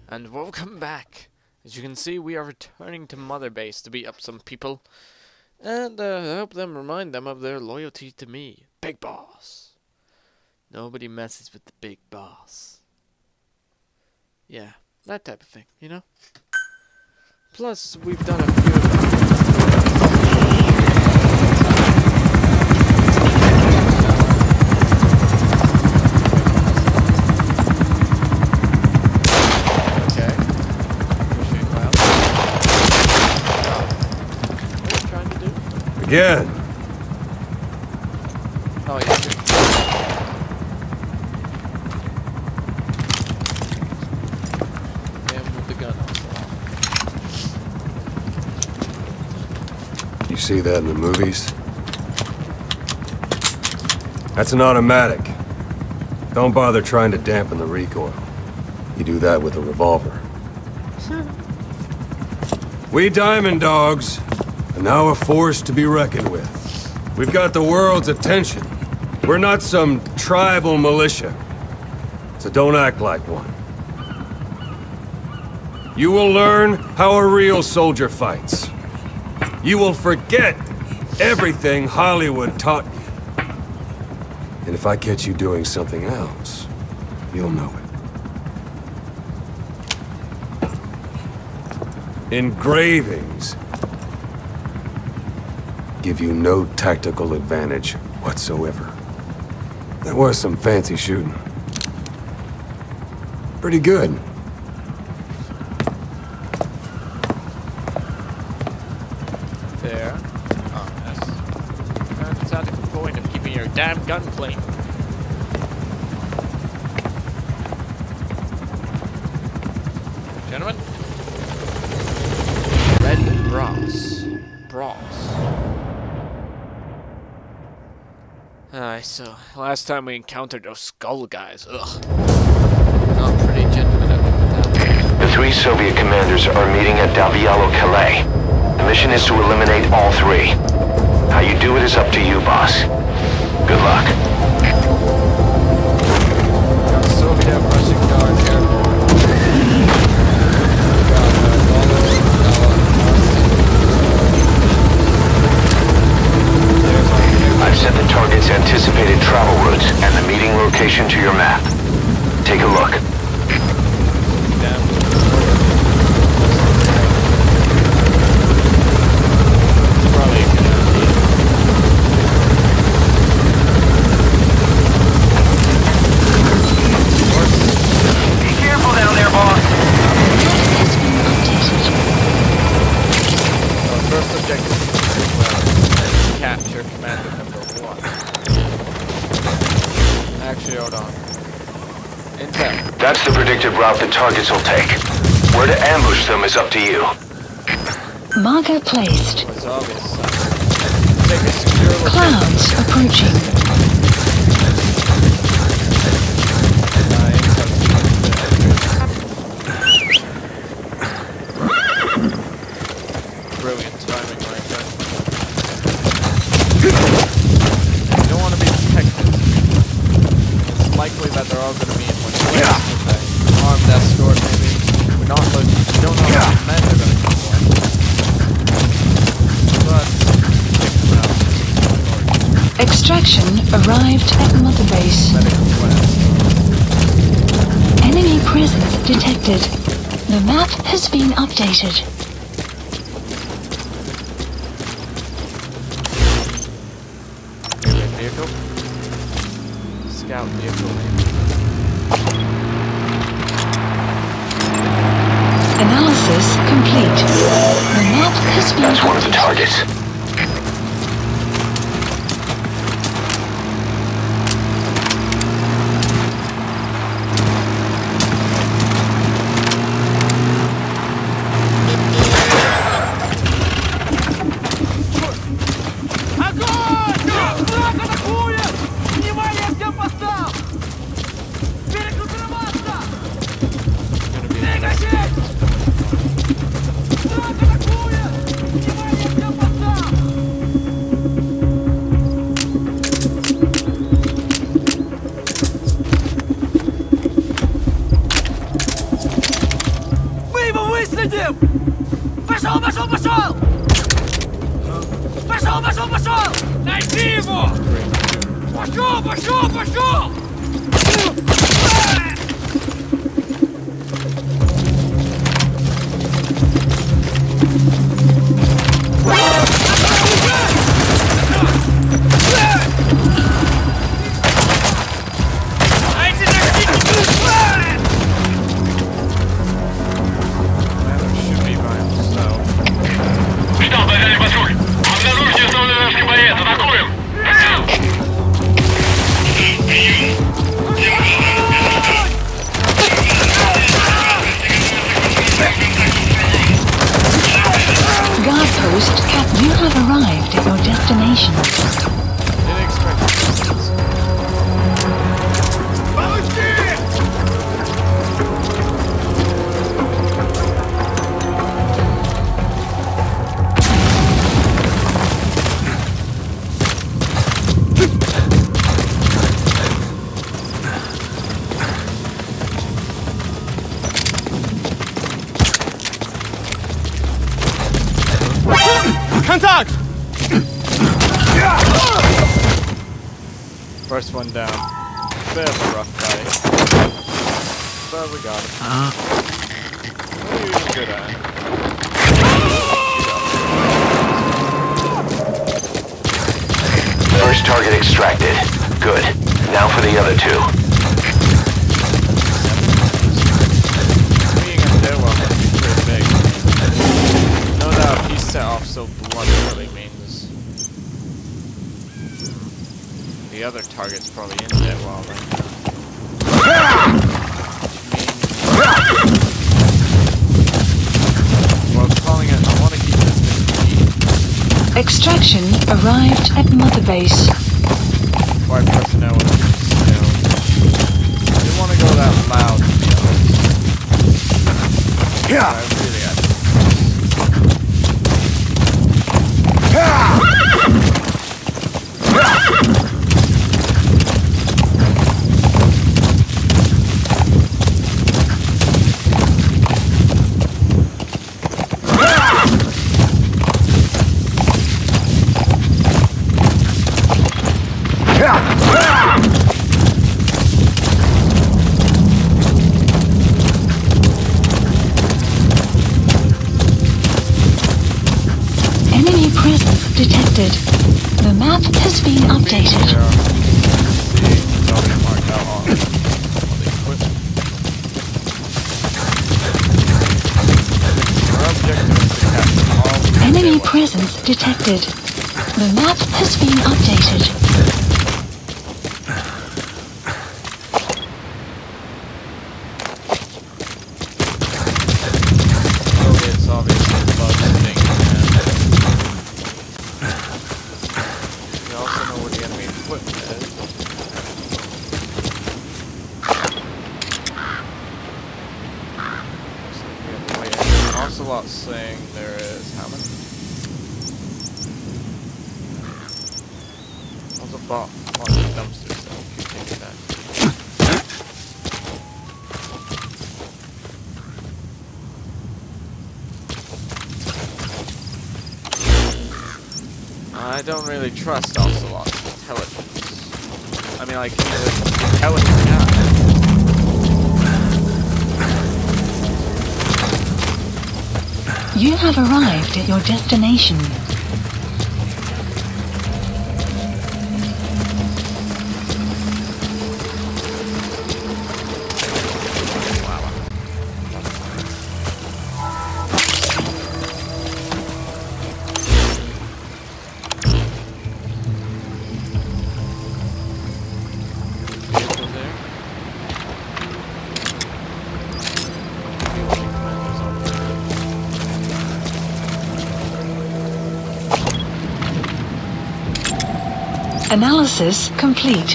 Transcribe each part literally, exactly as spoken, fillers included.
And welcome back. As you can see, we are returning to Mother Base to beat up some people and uh, help them remind them of their loyalty to me, Big Boss. Nobody messes with the Big Boss. Yeah, that type of thing, you know? Plus, we've done a few of them. Again. Oh, yeah. Damn with the gun also. You see that in the movies? That's an automatic. Don't bother trying to dampen the recoil. You do that with a revolver. We Diamond Dogs are now a force to be reckoned with. We've got the world's attention. We're not some tribal militia, so don't act like one. You will learn how a real soldier fights. You will forget everything Hollywood taught you. And if I catch you doing something else, you'll know it. Engravings give you no tactical advantage whatsoever. That was some fancy shooting. Pretty good. There. Oh, yes. That's not the point of keeping your damn gun clean. Gentlemen. Red Bros. Bros. Alright, so last time we encountered those skull guys, ugh. Not pretty gentlemen up with that. The three Soviet commanders are meeting at Calais. The mission is to eliminate all three. How you do it is up to you, boss. Good luck. Got a Soviet Russian guard here. I've set the target's anticipated travel routes and the meeting location to your map. Take a look. Be careful down there, boss. Our first objective is capture commander number one. Actually, hold on. Intel. That's the predicted route the targets will take. Where to ambush them is up to you. Marker placed. It's obvious. Take a secure location. Clouds approaching. Brilliant timing right there. You don't want to be detected. It's likely that they're all going to be in one place with an armed escort, maybe. We're not looking, we don't know how many men they're going to come for. But, kick them out. Extraction arrived at Mother Base. Medical quest. Enemy presence detected. The map has been updated. Vehicle? Scout vehicle, maybe. Analysis complete. The map has been That's one of the targets. Едем! Пошел, пошел, пошел! Пошел, пошел, пошел! Найди его! Пошел, пошел, пошел! You have arrived at your destination. Didn't expect this. Contact! First one down. Bit of a rough fight. But we got it. Uh. What are you even good at? First target extracted. Good. Now for the other two. Being a dead one must be pretty big. No doubt he set off so blunt really means the other target's probably in dead well right now. Well, calling it, I want to keep this thing key. Extraction arrived at Mother Base. White personnel with still. I didn't want to go that loud, to be honest. Yeah. I really had to. Enemy presence detected. The map has been updated. See, it's already marked out on the equipment. Our objective is to capture all three Enemy dead weapons. presence detected. The map has been updated. It's obviously above the thing. We also know where the enemy equipment is. Looks like we have a way in. Ocelot saying there is how many? Also bought lots of dumpsters though. Keep taking that. I don't really trust Ocelot's intelligence. I mean, like, he's an intelligent guy. You have arrived at your destination. Analysis complete.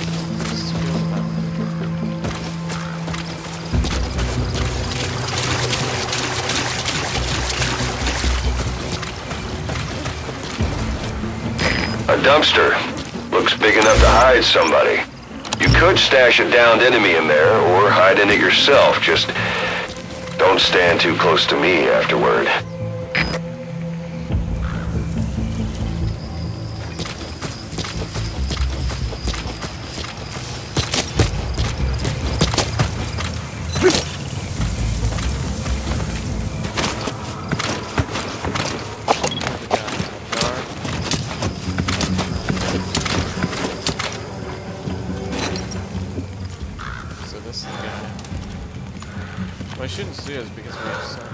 A dumpster. Looks big enough to hide somebody. You could stash a downed enemy in there, or hide in it yourself. Just Don't stand too close to me afterward. Well, I shouldn't see us because we have sun.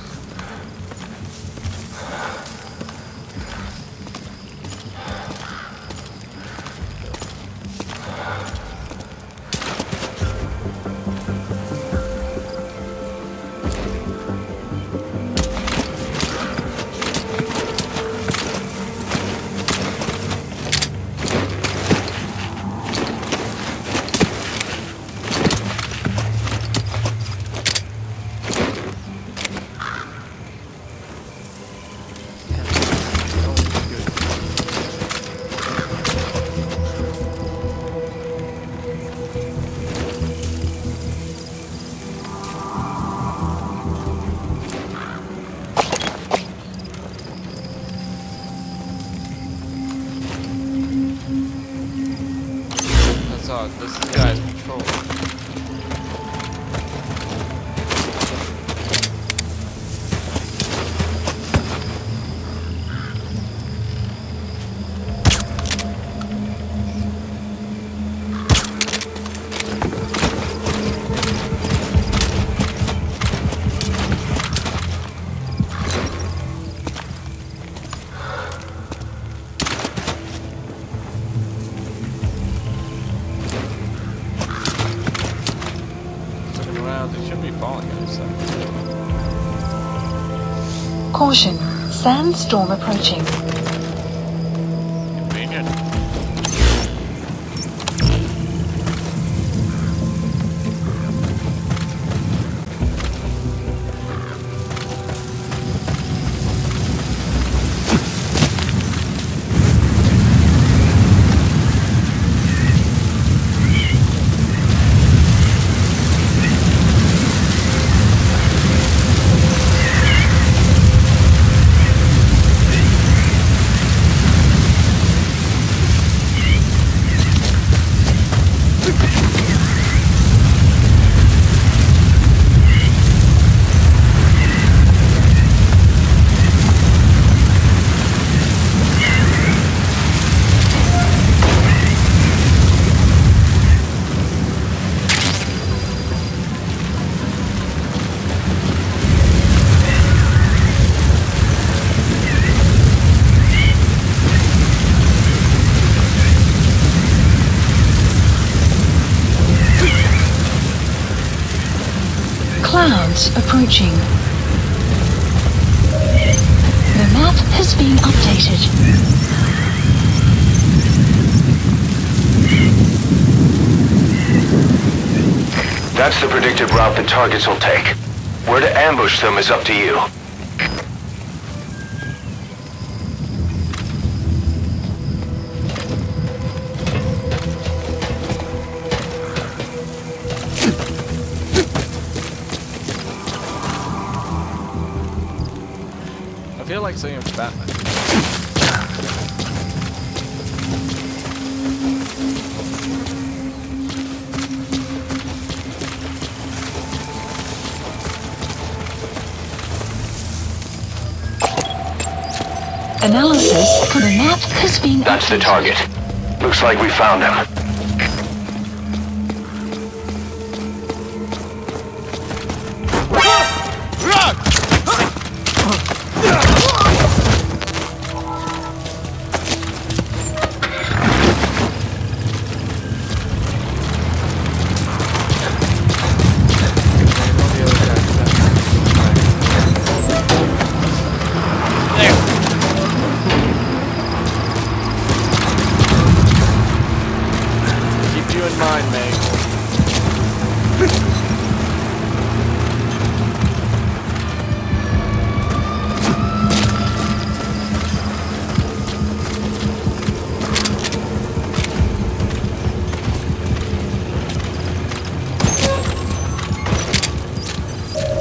This is guy's control. They should be falling in a second. Caution. Sandstorm approaching. Convenient. Clouds approaching. The map has been updated. That's the predicted route the targets will take. Where to ambush them is up to you. I feel like saying Batman. Analysis for the map has been That's the updated. target. Looks like we found him.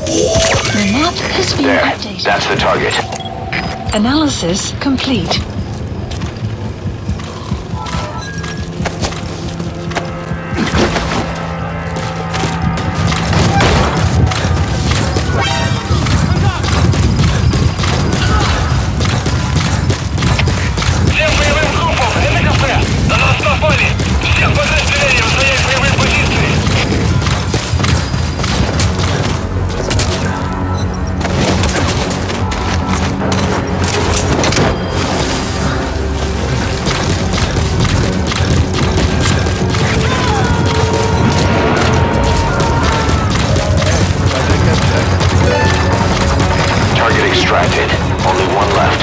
The map has been There, updated. that's the target. Analysis complete. Всем боевым группам, это кафе! На нас напали! Всех подразделениям занять боевые позиции! Target extracted. Only one left.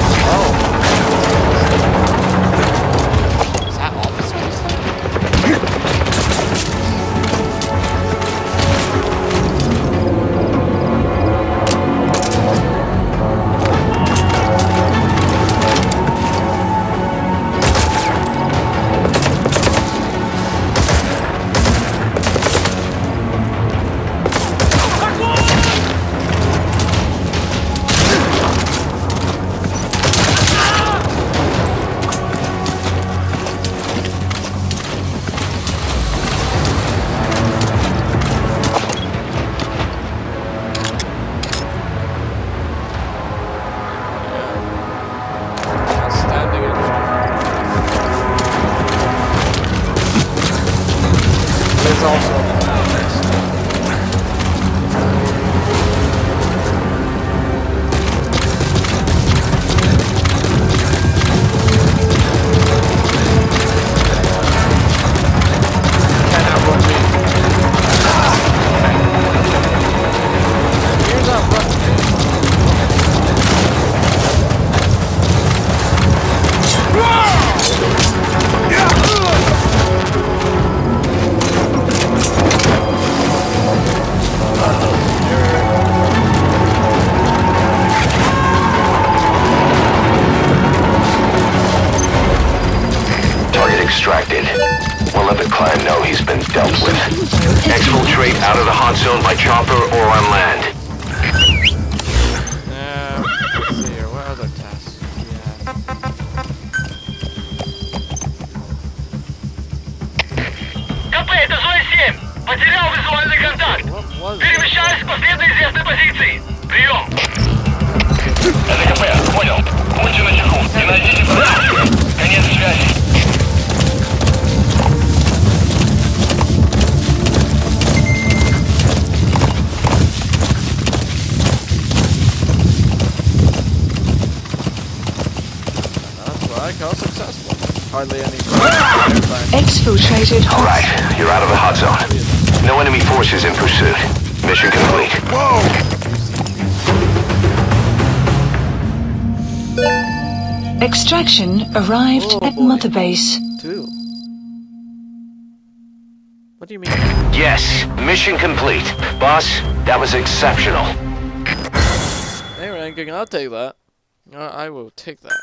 Is that office space? Outstanding engineering. There's also a Can't outrun me. Here's outrun. Target extracted. We'll let the clan know he's been dealt with. Exfiltrate out of the hot zone by chopper or on land. Uh, let's see here. What other tasks do we have? КП, это зона семь! Потерял визуальный контакт! What was it? Перемещаюсь к последней известной позиции! Прием! Это КП, понял. Будьте начеку и найдите врага! Конец связи! That's what I call successful. Hardly any. Exfiltrated hot. Alright, you're out of the hot zone. No enemy forces in pursuit. Mission complete. Extraction arrived Oh, at boy. Mother Base. Two. What do you mean? Yes, mission complete. Boss, that was exceptional. Hey, ranking, I'll take that. Uh, I will take that.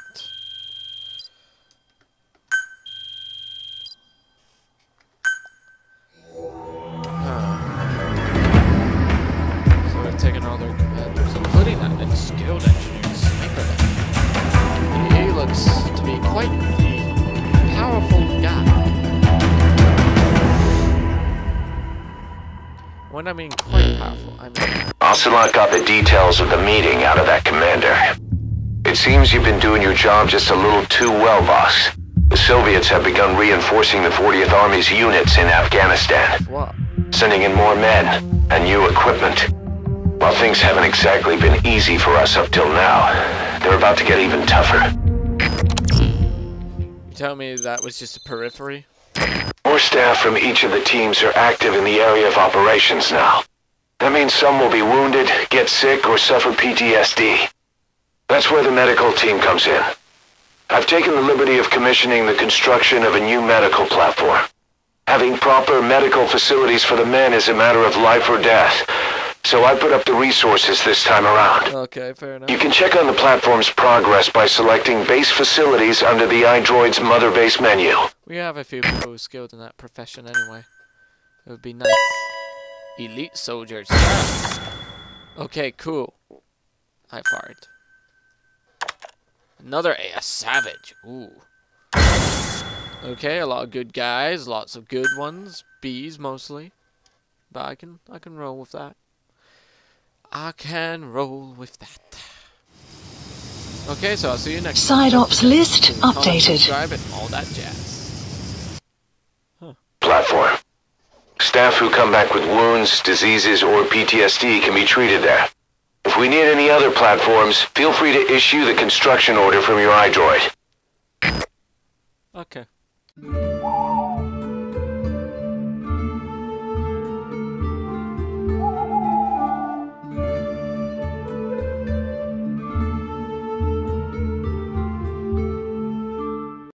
Huh. So they're taking all their commanders, including that and skilled engineer sniper. He looks to be quite the powerful guy. When I mean quite powerful, I mean... Ocelot got the details of the meeting out of that commander. It seems you've been doing your job just a little too well, boss. The Soviets have begun reinforcing the fortieth Army's units in Afghanistan, What? sending in more men and new equipment. While things haven't exactly been easy for us up till now, they're about to get even tougher. You tell me that was just a periphery? More staff from each of the teams are active in the area of operations now. That means some will be wounded, get sick, or suffer P T S D. That's where the medical team comes in. I've taken the liberty of commissioning the construction of a new medical platform. Having proper medical facilities for the men is a matter of life or death, so I put up the resources this time around. Okay, fair enough. You can check on the platform's progress by selecting base facilities under the iDroid's Mother Base menu. We have a few people who skilled in that profession anyway. It would be nice. Elite soldiers. Okay, cool. I fired. Another A, a savage. Ooh. Okay, a lot of good guys, lots of good ones. Bees mostly. But I can I can roll with that. I can roll with that. Okay, so I'll see you next time. Side ops list Comment, updated. subscribe, and all that jazz. Platform. Staff who come back with wounds, diseases, or P T S D can be treated there. If we need any other platforms, feel free to issue the construction order from your iDroid. Okay.